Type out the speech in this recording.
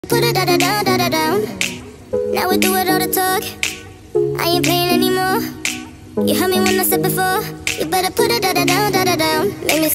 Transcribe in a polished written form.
Put it down. Now we do it all the talk. I ain't playing anymore. You heard me when I said before. You better put it down. Make me